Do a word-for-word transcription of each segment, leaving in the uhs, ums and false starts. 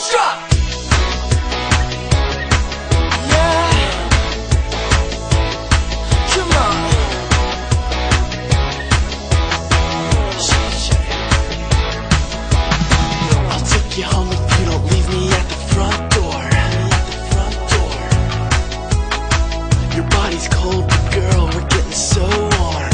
let's drop. Yeah, come on. Shake, shake. I'll take you home if you don't leave me at the front door. At the front door. Your body's cold, but girl, we're getting so warm.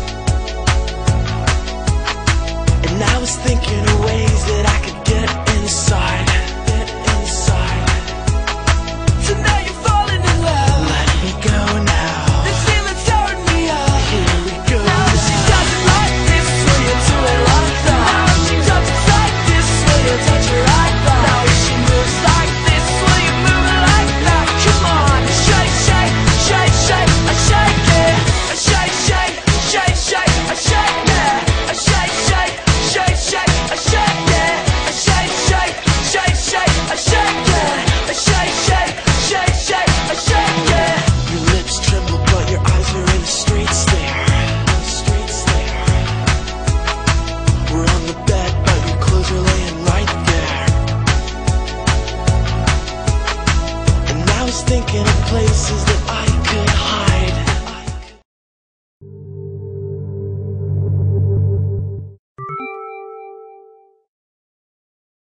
And I was thinking of ways that I could get inside, get inside. So now you're falling in love. Let me go now. This feeling's tearing me up. Here we go. Now if she doesn't like this, will you do it like that? Now if she doesn't like this, will you touch her right back? Now if she moves like this, will you move it like that? Come on, shake, shake, shake, shake, I shake it. I shake, shake, shake, shake, I shake it. I shake, shake, shake, shake, I shake it. I shake, shake, shake, shake, I shake it. I shake, shake, shake, shake, I shake it. Your lips tremble, but your eyes are in a straight stare. Straight stare. We're on the bed, but your clothes are laying right there. And I was thinking of places that I